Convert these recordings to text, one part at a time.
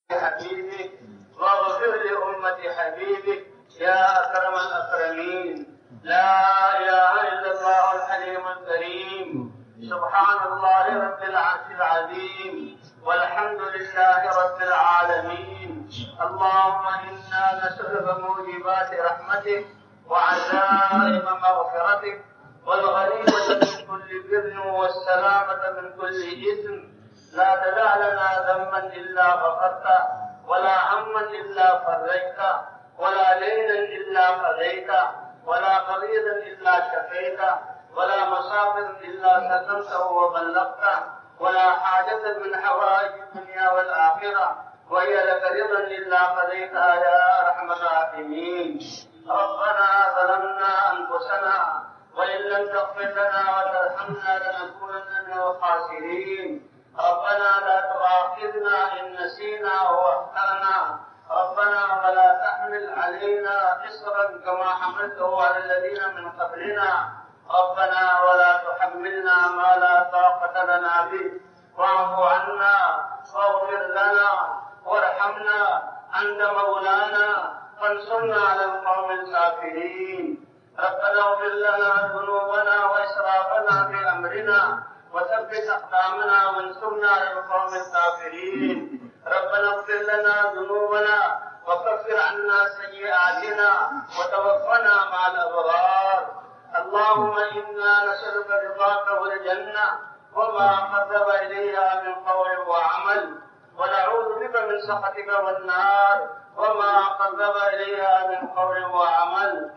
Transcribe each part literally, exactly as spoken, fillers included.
حبيبك واغفر لأمة حبيبك يا أكرم الأكرمين. لا إله إلا الله الحليم الكريم. سبحان الله رب العرش العظيم والحمد لله رب العالمين. اللهم إنا نسألك موجبات رحمتك وعزائم مغفرتك والغنيمة من كل بر والسلامة من كل إثم. لا تدع لنا ذنبا إلا غفرته ولا هما إلا فرجته ولا ليلا إلا قضيته ولا قضية إلا شفيته ولا مسافر إلا سكنته وبلغته ولا حاجة من حوائج الدنيا والآخرة وهي لك رضا إلا قضيتها يا أرحم الراحمين. ربنا ظلمنا أنفسنا وإن لم تغفر لنا وترحمنا لنكونن من الخاسرين. ربنا لا تؤاخذنا إن نسينا أو أخطأنا. ربنا ولا تحمل علينا إصرا كما حملته على الذين من قبلنا. ربنا ولا تحملنا ما لا طاقة لنا به. واعف عنا واغفر لنا وارحمنا أنت مولانا فانصرنا على القوم الكافرين. ربنا اغفر لنا ذنوبنا وإسرافنا في أمرنا وثبت أقدامنا وانصرنا على القوم الكافرين. ربنا اغفر لنا ذنوبنا وكفر عنا سيئاتنا وتوفنا مع الأبرار. اللهم إنا نسألك رضاك والجنة وما قرب إليها من قول وعمل ونعوذ بك من سخطك والنار وما قرب إليها من قول وعمل.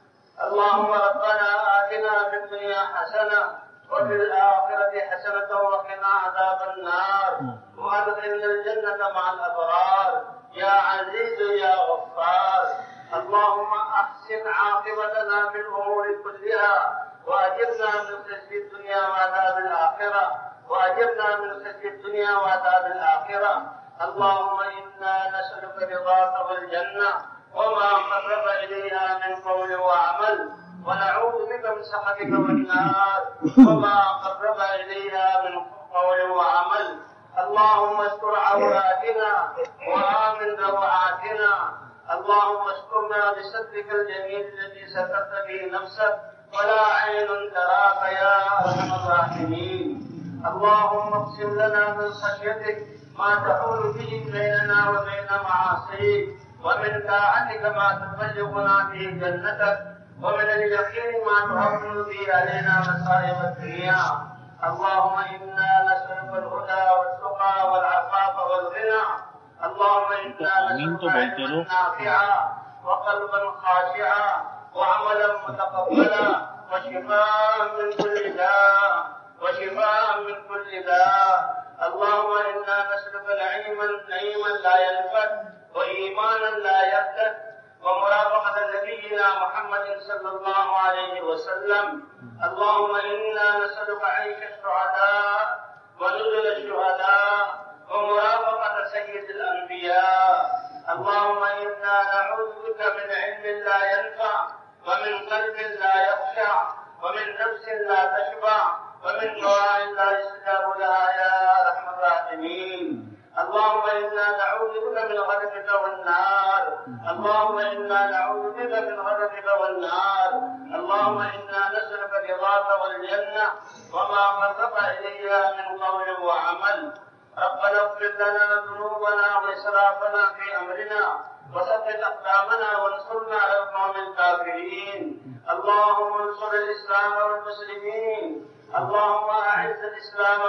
اللهم ربنا آتنا في الدنيا حسنة وفي الآخرة حسنة وقنا عذاب النار وأدخلنا الجنة مع الأبرار يا عزيز يا غفار. اللهم أحسن عاقبتنا في الأمور كلها وأجرنا من خزي الدنيا وعذاب الآخرة وأجرنا من خزي الدنيا وعذاب الآخرة. اللهم إنا نسألك رضاك والجنة وما قرب إليها من قول وعمل ونعوذ بك من سخطك والنار وما قرب إليها من قول وعمل. اللهم استر عوراتنا وآمن روعاتنا. اللهم استرنا بسترك الجميل الذي سترت به نفسك ولا عين تراك يا أرحم الراحمين. اللهم اقسم لنا من خشيتك ما تحول به بيننا وبين معاصيك ومن طاعتك ما تبلغنا به جنتك ومن اليقين ما تهون به علينا مصائب الدنيا. اللهم إنا نسألك الهدى والتقى والعفاف والغنى. اللهم إنا نسألك علما نافعا وقلبا خاشعا وعملا متقبلا وشفاء من كل داء وشفاء من كل داء. اللهم إنا نسألك نعيما نعيما لا ينفد وإيمانا لا يرتد ومرافقة نبينا محمد صلى الله عليه وسلم. اللهم إنا نسألك عيش الشهداء ونزل الشهداء ومرافقة سيد الأنبياء. اللهم إنا نعوذ بك من علم لا ينفع ومن قلب لا يخشع ومن نفس لا تشبع ومن دعاء لا يستجاب لها يا أرحم الراحمين. اللهم إنا نعوذ بك من غضبك والنار. اللهم إنا نعوذ بك من غضبك والنار. اللهم إنا نسألك رضاك والجنة وما قرب إليها من قول وعمل. ربنا اغفر لنا ذنوبنا وإسرافنا في أمرنا وثبت أقدامنا وانصرنا على القوم الكافرين. اللهم انصر الإسلام والمسلمين. اللهم أعز الإسلام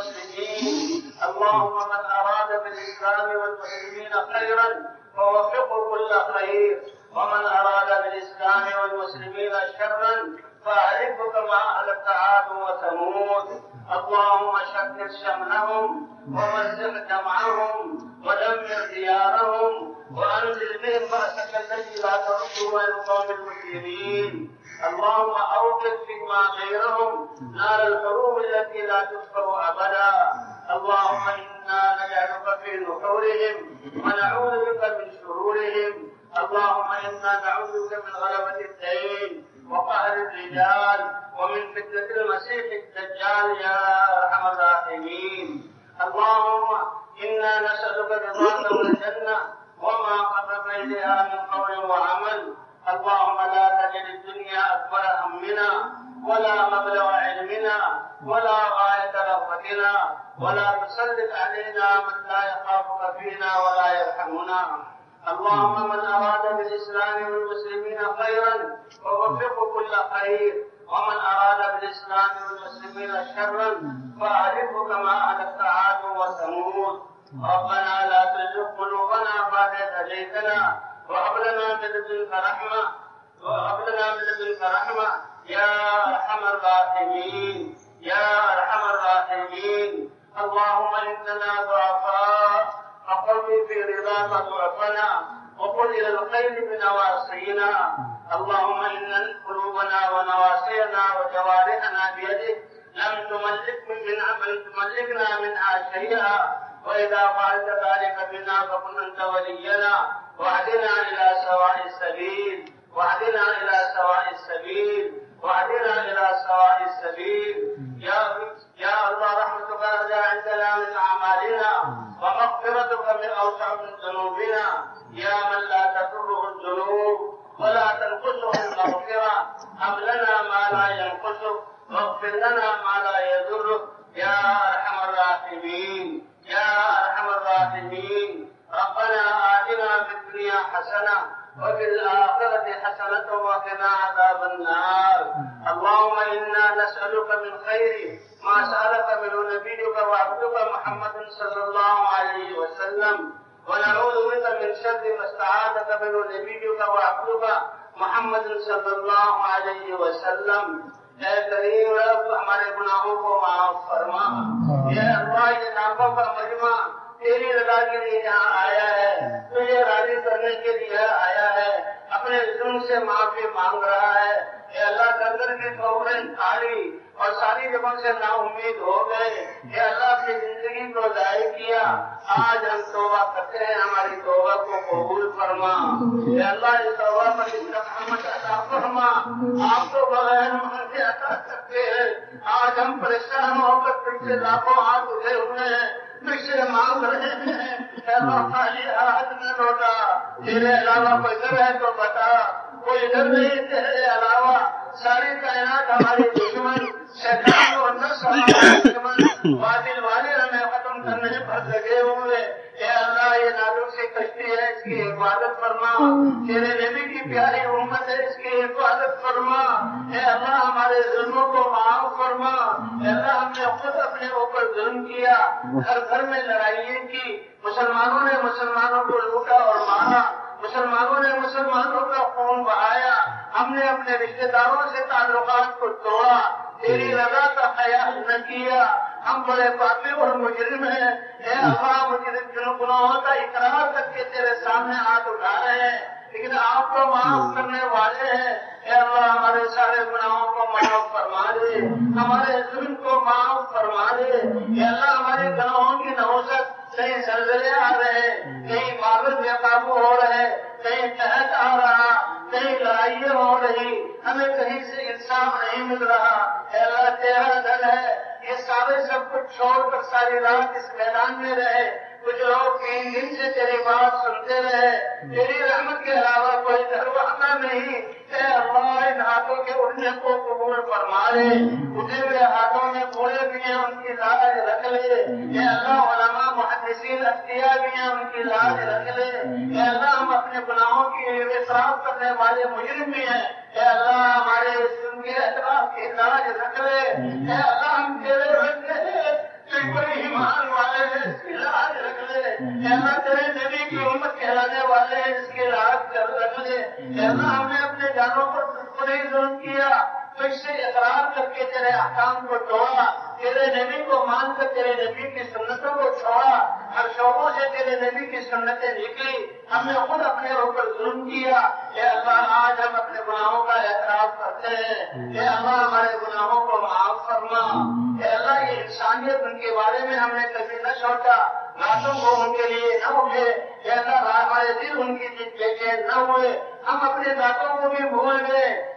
والمسلمين. اللهم من أراد بالإسلام والمسلمين خيرا فوفقه كل خير ومن أراد بالإسلام والمسلمين شرا فأهلكه كما أهلكت عاد وثمود. اللهم شتت شملهم ومزق جمعهم ودمر ديارهم وأنزل بهم بأسك الذي لا ترد من القوم المسلمين. اللهم أوقف فيما غيرهم نار الحروب التي لا تطفأ أبدا. اللهم إنا نجعلك في نحورهم ونعوذ بك من شرورهم. اللهم إنا نعوذ بك من غلبة الدين وقهر الرجال ومن فتنة المسيح الدجال يا أرحم الراحمين. اللهم إنا نسألك رضاك إليها من قول وعمل. اللهم لا تجعل الدنيا أكبر همنا ولا مبلغ علمنا ولا غاية رغبتنا ولا تسلط علينا من لا يخافك فينا ولا يرحمنا. اللهم من أراد بالإسلام والمسلمين خيرا فوفقه كل خير، ومن أراد بالإسلام والمسلمين شرا فأهلكه كما أهلكت عاد وثمود. ربنا لا تزغ قلوبنا بعد إذ هديتنا وهب لنا من لدنك رحمة وهب لنا من لدنك رحمة يا أرحم الراحمين يا أرحم الراحمين. اللهم إننا ضعفاء فقوي في رضاك ضعفنا وقل إلى الخير بنواصينا. اللهم إن قلوبنا ونواصينا وجوارحنا بيدك لم تملك من عمل تملكنا منها شيئا، وإذا فعلت ذلك بنا فكن أنت ولينا واهدنا إلى سواء السبيل واهدنا إلى سواء السبيل واهدنا إلى سواء السبيل. يا يا الله رحمتك أرجى عندنا من أعمالنا ومغفرتك من أوسع من ذنوبنا. يا من لا تضره الذنوب ولا تنقصه المغفرة، هب لنا ما لا ينقصك واغفر لنا ما لا يضرك يا أرحم الراحمين يا أرحم الراحمين. ربنا آتنا في الدنيا حسنة وفي الآخرة حسنة وقنا عذاب النار. اللهم إنا نسألك من خير ما سألك منه نبيك وعبدك محمد صلى الله عليه وسلم، ونعوذ بك من شر ما استعاذك منه نبيك وعبدك محمد صلى الله عليه وسلم. اے کریم رب ہمارے گناہوں کو معاف فرما. اے اللہ یہ ناموں کا مجمع تیری رضا کے لیے یہاں آیا ہے، تجھے راضی کرنے کے لیے آیا ہے، اپنے ظلم سے معافی مانگ رہا ہے. اے اللہ کندر کی قبریں کھالی اور ساری جگہوں سے نا امید ہو گئے. اے اللہ اپنی زندگی کو ضائع کیا. آج ہم توبہ کرتے ہیں، ہماری توبہ کو قبول فرما. اے اللہ اس توبہ پر رحمت عطا فرما. آپ تو بغیر معافی عطا کرتے ہیں. آج ہم پریشان ہو کر تم سے لاکھوں ہاتھ اٹھے ہوئے ہیں، تجھ سے مانگ رہے ہیں. اے اللہ خالی ہاتھ نہ لوٹا، تیرے علاوہ کوئی گھر ہے تو بتا. کوئی ڈر نہیں تیرے علاوہ. ساری کائنات ہماری دشمن، شیطان اور نفس ہمارے دشمن، باطل والے ہمیں ختم کرنے پر لگے ہوئے. اے اللہ یہ نازک سی کشتی ہے، اس کی حفاظت فرما. تیرے نبی کی پیاری امت ہے، اس کی حفاظت فرما. اے اللہ ہمارے ظلموں کو معاف فرما. اے اللہ ہم نے خود اپنے اوپر ظلم کیا، ہر گھر میں لڑائیاں کی، مسلمانوں نے مسلمانوں کو لوٹا اور مارا، مسلمانوں نے مسلمانوں کا خون بہایا. ہم نے اپنے رشتے داروں سے تعلقات کو توڑا، تیری رضا کا خیال نہ کیا. ہم بڑے پاپی اور مجرم ہیں. اے اللہ مجرم جن گناہوں کا اقرار کر کے تیرے سامنے ہاتھ اٹھا رہے ہیں، لیکن آپ تو معاف کرنے والے ہیں. اے اللہ ہمارے سارے گناہوں کو معاف فرما دے، ہمارے ظلم کو معاف فرما دے. اے اللہ ہمارے گناہوں کی نحوست، کہیں زلزلے آ رہے، کہیں بادل بے قابو ہو رہے، کہیں قحط آ رہا، کہیں لڑائیاں ہو رہی، ہمیں کہیں سے انصاف نہیں مل رہا. اے اللہ تیرا دل ہے، یہ سارے سب کچھ چھوڑ کر ساری رات اس میدان میں رہے. کچھ لوگ تین دن سے تیری بات سنتے رہے. تیری رحمت کے علاوہ کوئی دروازہ نہیں. اے اللہ ان ہاتھوں کے اٹھنے کو قبول فرما لے. اٹھے ہوئے ہاتھوں میں بوڑھے بھی ہیں، ان کی لاج رکھ لے. اے اللہ علماء محدثین اختیار بھی ہیں، ان کی لاج رکھ لے. اے اللہ ہم اپنے گناہوں کی اعتراف کرنے والے مجرم بھی ہیں. اے اللہ ہمارے جرم کے اعتراف کی لاج رکھ لے. اے اللہ ہم تیرے بندے ہیں، بڑی ایمان والے ہیں، اس کی لاج رکھ لے. اے اللہ تیرے نبی کی امت کہلانے والے ہیں، اس کی لاج رکھ لے. اے اللہ ہم نے اپنے جانوں پر بڑی ظلم کیا، تجھ سے اقرار کر کے تیرے احکام کو توڑا، تیرے نبی کو مان کر تیرے نبی کی سنتوں کو چھوڑا. ہر شعبوں سے تیرے نبی کی سنتیں نکلی، ہم نے خود اپنے اوپر ظلم کیا. اے اللہ آج ہم اپنے گناہوں کا اعتراف کرتے ہیں. اے اللہ ہمارے گناہوں کو معاف فرما. اے اللہ یہ انسانیت ان کے بارے میں ہم نے کبھی نہ سوچا، راتوں کو ان کے لیے نہ اٹھے. اے اللہ ہمارے دل ان کی بے چین نہ ہوئے. ہم اپنے ذاتوں کو بھی بھول گئے،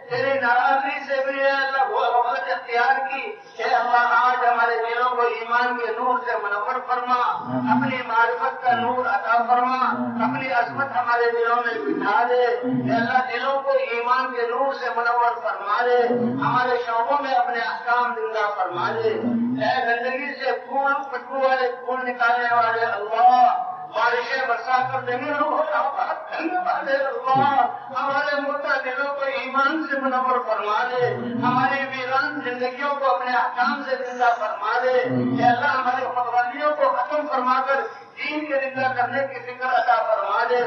تیری ناراضگی سے بھی اے اللہ وہ غفلت اختیار کی، اے اللہ آج ہمارے دلوں کو ایمان کے نور سے منور فرما، اپنی معرفت کا نور عطا فرما، اپنی عظمت ہمارے دلوں میں بٹھا دے، اے اللہ دلوں کو ایمان کے نور سے منور فرما دے، ہمارے شعبوں میں اپنے احکام زندہ فرما دے، اے گندگی سے پھول پٹو والے پھول نکالنے والے اللہ، بارشیں برسا کر زمین کو آباد کرنے والے اللہ، ہمارے مردہ دلوں کو ایمان سے منور فرما دے، ہماری ویران زندگیوں کو اپنے احکام سے زندہ فرما دے، اے اللہ ہماری خودغرضیوں کو ختم فرما کر دین کے زندہ کرنے کی فکر عطا فرما دے،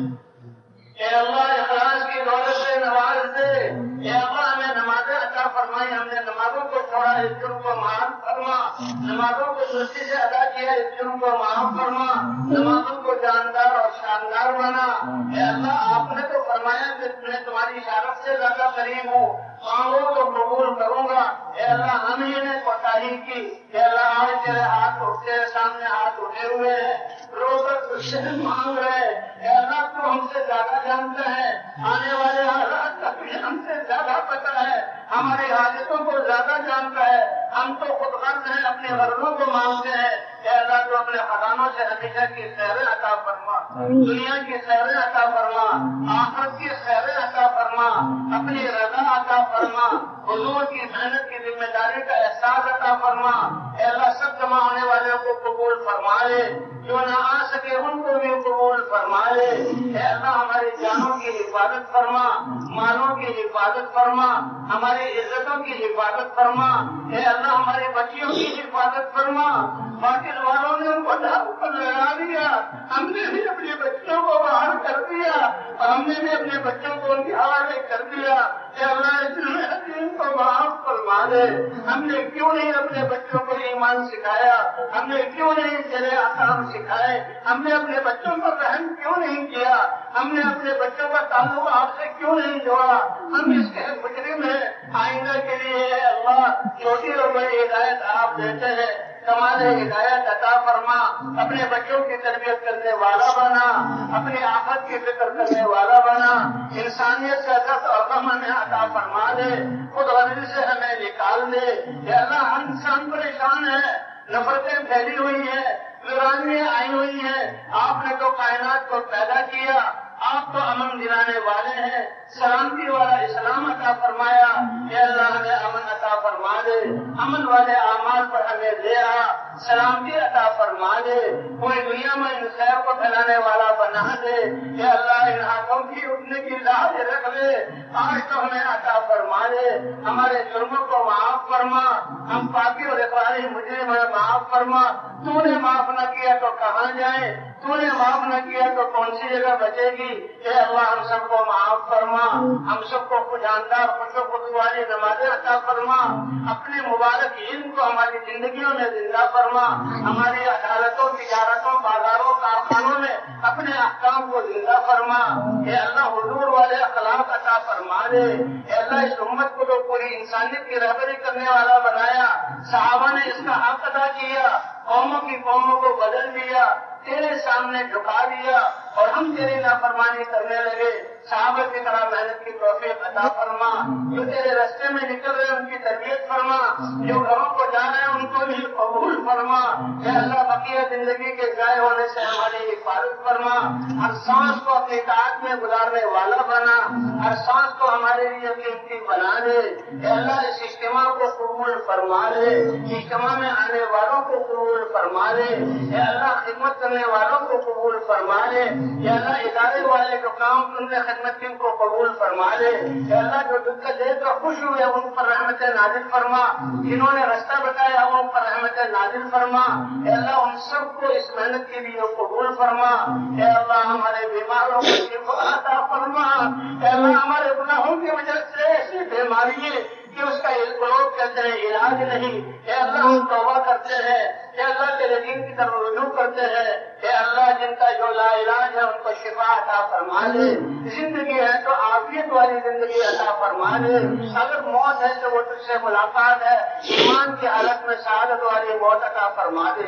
اے اللہ اخلاص کی دولت سے نواز دے، اے اللہ ہمیں نمازیں عطا فرمائی، ہم نے نمازوں کو چھوڑا اس جرم کو معاف فرما، نمازوں کو درستی سے ادا کیا اس جرم کو معاف فرما، نمازوں کو جاندار اور شاندار بنا، اے اللہ آپ نے تو فرمایا کہ میں تمہاری اشارت سے زیادہ قریب ہوں، مانگو تو قبول کروں گا، اے اللہ ہم ہی نے کوتاہی کی، اے اللہ آج تیرے ہاتھ اٹھتے سامنے ہاتھ اٹھے ہوئے ہیں، رو کر تجھ سے مانگ رہے، اے اللہ تو ہم سے زیادہ جانتا ہے، آنے والے حالات کا بھی ہم سے زیادہ پتہ ہے، ہماری حاجتوں کو زیادہ جانتا ہے، ہم تو خود غرض ہیں، اپنے غرضوں کو مانگتے ہیں، اے اللہ تو اپنے خزانوں سے ہمیشہ کی خیریں عطا فرما، دنیا کی خیریں عطا فرما، آخرت کی خیریں عطا فرما، اپنی رضا عطا فرما، حضور کی محنت کی ذمہ داری کا احساس عطا فرما، اے اللہ سب جمع ہونے والوں کو قبول فرما لے، جو نہ آ سکے ان کو بھی قبول فرما لے، اے اللہ ہماری جانوں کی حفاظت فرما، مالوں کی حفاظت فرما، ہماری عزتوں کی حفاظت فرما، اے اللہ ہماری بچیوں کی حفاظت فرما، باطل والوں نے ان کو ڈھال پر لگا دیا، ہم نے بھی اپنے بچوں کو باہر کر دیا، اور ہم نے بھی اپنے بچوں کو ان کے حوالے کر دیا، اے اللہ ان کو معاف فرما دے، ہم نے کیوں نہیں اپنے بچوں کو ایمان سکھایا، ہم نے کیوں نہیں تیرے احکام سکھائے، ہم نے اپنے بچوں پر رحم کیوں نہیں کیا، ہم نے اپنے بچوں کا تعلق آپ سے کیوں نہیں جوڑا، ہم اس کے مجرم ہیں، آئندہ کے لیے اے اللہ چھوٹی اور بڑی ہدایت آپ دیتے ہیں، کمال ہدایت عطا فرما، اپنے بچوں کی تربیت کرنے والا بنا، اپنی آفت کی فکر کرنے والا بنا، انسانیت سے عزت اور غم ہمیں عطا فرما دے، خود غرضی سے ہمیں نکال دے، اے اللہ ہم انسان پریشان ہیں، نفرتیں پھیلی ہوئی ہیں، ویرانیاں آئی ہوئی ہیں، آپ نے تو کائنات کو پیدا کیا، آپ تو امن دلانے والے ہیں، سلامتی والا اسلام عطا فرمایا، اے اللہ ہمیں امن عطا فرما دے، امن والے اعمال پر ہمیں دے آ، سلامتی عطا فرما دے، پوری دنیا میں ان خیر کو پھیلانے والا بنا دے، اے اللہ ان ہاتھوں کی اٹھنے کی لاج رکھ لے، آج تو ہمیں عطا فرما دے، ہمارے جرموں کو معاف فرما، ہم پاکی اور اقراری مجرم ہیں معاف فرما، تو نے معاف نہ کیا تو کہاں جائیں، تو نے معاف نہ کیا تو کون سی جگہ بچے گی، اے اللہ ہم سب کو معاف فرما، ہم سب کو خوش جاندار خوش و خود والی نمازیں عطا فرما، اپنے مبارک علم کو ہماری زندگیوں میں زندہ فرما، ہماری عدالتوں تجارتوں بازاروں کارخانوں میں اپنے احکام کو زندہ فرما، اے اللہ حضور والے اخلاق عطا فرما دے، اے اللہ اس امت کو تو پوری انسانیت کی رہبری کرنے والا بنایا، صحابہ نے اس کا حق ادا کیا، قوموں کی قوموں کو بدل دیا، تیرے سامنے جھکا دیا اور ہم تیری نافرمانی کرنے لگے، صحابہ کی طرح محنت کی توفیق عطا فرما، جو تیرے راستے میں نکل رہے ہیں ان کی تربیت فرما، جو گھروں کو جا رہے ہیں ان کو بھی قبول فرما، اے اللہ بقیہ زندگی کے ضائع ہونے سے ہماری حفاظت فرما، ہر سانس کو اپنی اطاعت میں گزارنے والا بنا، ہر سانس کو ہمارے لیے قیمتی بنا دے، اے اللہ اس اجتماع کو قبول فرما دے، اجتماع میں آنے والوں کو قبول فرما دے، اے اللہ خدمت کرنے والوں کو قبول فرما دے، اے اللہ ادارے والے جو کام کرنے خدمت کی ان کو قبول فرما دے، اے اللہ جو دکھ کا دے کر خوش ہوئے ان پر رحمت نازل فرما، جنہوں نے رستہ بتایا ان پر رحمت نازل فرما، اے اللہ ان سب کو اس محنت کے لیے قبول فرما، اے اللہ ہمارے بیماروں کو شفا عطا فرما، اے اللہ ہمارے گناہوں کی وجہ سے ایسی بیماری ہے کہ اس کا لوگ کہتے ہیں علاج نہیں، اے اللہ ہم توبہ کرتے ہیں، اے اللہ تیرے دین کی طرف رجوع کرتے ہیں، اے اللہ جن کا جو لا علاج ہے ان کو شفا عطا فرما دے، زندگی ہے تو عافیت والی زندگی عطا فرما دے، اگر موت ہے تو وہ تجھ سے ملاقات ہے، ایمان کی حالت میں سعادت والی موت عطا فرما دے،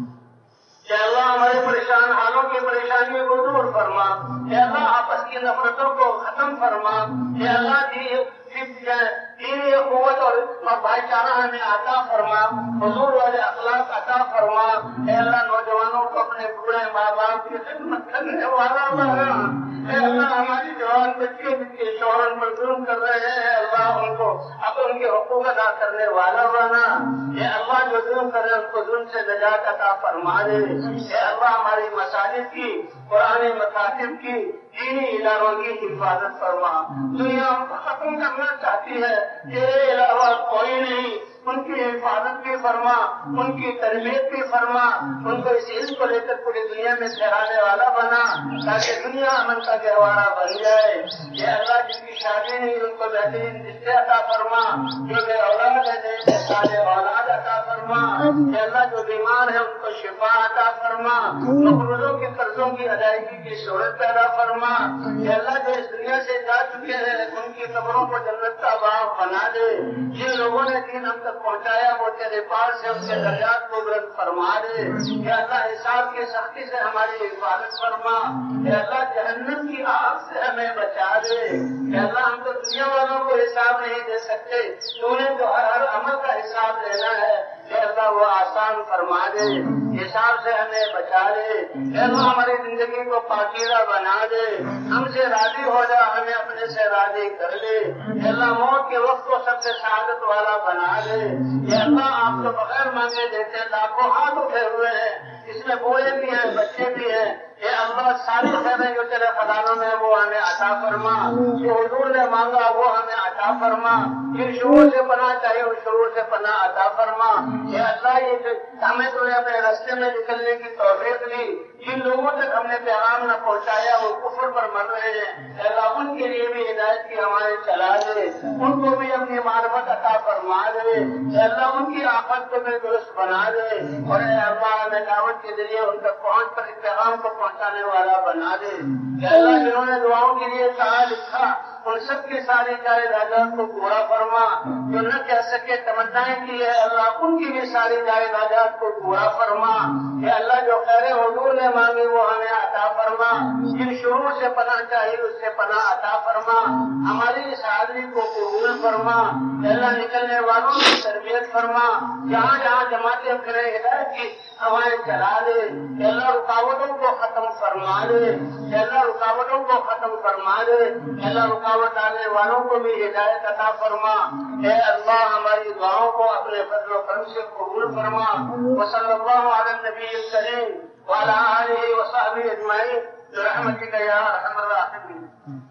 اے اللہ ہمارے پریشان حالوں کی پریشانیوں کو دور فرما، اے اللہ آپس کی نفرتوں کو ختم فرما، اے اللہ جی فی دینی قوت اور بھائی چارہ ہمیں عطا فرما، حضور والے اخلاق عطا فرما۔ اے اللہ نوجوانوں کو اپنے بوڑھے ماں باپ کی خدمت کرنے والا بنا۔ اے اللہ ہماری جوان بچے جن کے شوہر پر ظلم کر رہے ہیں، اللہ ان کو اب ان کے حقوق ادا کرنے والا بنا۔ اے اللہ جو ظلم کر رہے ہیں ان کو ظلم سے نجات عطا فرما دے۔ اے اللہ ہماری مساجد کی، قرآن مکاتب کی، دینی اداروں کی حفاظت فرما۔ دنیا ہم کو ختم کرنا چاہتی ہے، تیرے علاوہ کوئی نہیں، ان کی حفاظت بھی فرما، ان کی تربیت بھی فرما، ان کو اس علم کو لے کر پوری دنیا میں پھیلانے والا بنا تاکہ دنیا امن کا گہوارہ بن جائے۔ یہ اللہ جن کی شادی نہیں ان کو بہترین رشتے عطا فرما، جو بے اولاد ہے صالح اولاد عطا فرما۔ یہ اللہ جو بیمار ہے ان کو شفا عطا فرما، مقروضوں کے قرضوں کی ادائیگی کی شہرت پیدا فرما۔ یہ اللہ جو اس دنیا سے جا چکے ہیں ان کی قبروں کو جنت کا باغ بنا دے۔ جن لوگوں نے دین ہم تک پہنچایا وہ تیرے پاس سے ان کے درجات کو بلند فرما دے۔ کہ اللہ حساب کی سختی سے ہماری حفاظت فرما۔ کہ اللہ جہنم کی آگ سے ہمیں بچا دے۔ کہ اللہ ہم تو دنیا والوں کو حساب نہیں دے سکتے، تو انہیں جو ہر ہر عمل کا حساب دینا ہے کہ اللہ وہ آسان فرما دے، حساب سے ہمیں بچا دے۔ کہ اللہ ہماری زندگی کو پاکیزہ بنا دے، ہم سے راضی ہو جا، ہمیں اپنے سے راضی کر لے۔ کہ اللہ موت کے وقت کو سب سے سعادت والا بنا دے۔ کہ اللہ آپ تو بغیر مانگے دیتے، لاکھوں ہاتھ اٹھے ہوئے ہیں، اس میں بوڑھے بھی ہیں بچے بھی ہیں۔ اے اللہ ساری خیریں جو تیرے خزانوں میں وہ ہمیں عطا فرما، جو حضور نے مانگا وہ ہمیں عطا فرما، جن شرور سے پناہ چاہیے ان شرور سے پناہ عطا فرما۔ اے اللہ یہ جو ہمیں تو اپنے راستے میں نکلنے کی توفیق دی، جن لوگوں تک ہم نے پیغام نہ پہنچایا وہ کفر پر مر رہے ہیں، اے اللہ ان کے لیے بھی ہدایت کی ہمارے چلا دے، ان کو بھی اپنی معرفت عطا فرما دے۔ اے اللہ ان کی آفت کو بھی درست بنا دے، اور اے اللہ ہمیں دعوت کے ذریعے ان تک پہنچ پر اس پیغام کو پہنچانے والا بنا دے۔ اے اللہ جنہوں نے دعاؤں کے لیے کہا لکھا ان سب کی ساری جائز حاجات کو پورا فرما، جو نہ کہہ سکے تمنائیں کی ہے اللہ ان کی بھی ساری جائز حاجات کو پورا فرما۔ اے اللہ جو خیر حضور نے مانگی وہ ہمیں عطا فرما، جن شرور سے پناہ چاہیے اس سے پناہ عطا فرما، ہماری اس حاضری کو قبول فرما۔ اے اللہ نکلنے والوں کی تربیت فرما، جہاں جہاں جماعتیں پھرے ہدایت کی ہوائیں چلا دے۔ اے اللہ رکاوٹوں کو ختم فرما دے، اے اللہ رکاوٹوں کو ختم فرما دے، اے اللہ رکاوٹ ڈالنے والوں کو بھی ہدایت عطا فرما۔ اے اللہ ہماری دعاؤں کو اپنے فضل و کرم سے قبول فرما۔ وصلی اللہ علی النبی الکریم وعلی آلہ وصحبہ اجمعین برحمتک یا ارحم الراحمین۔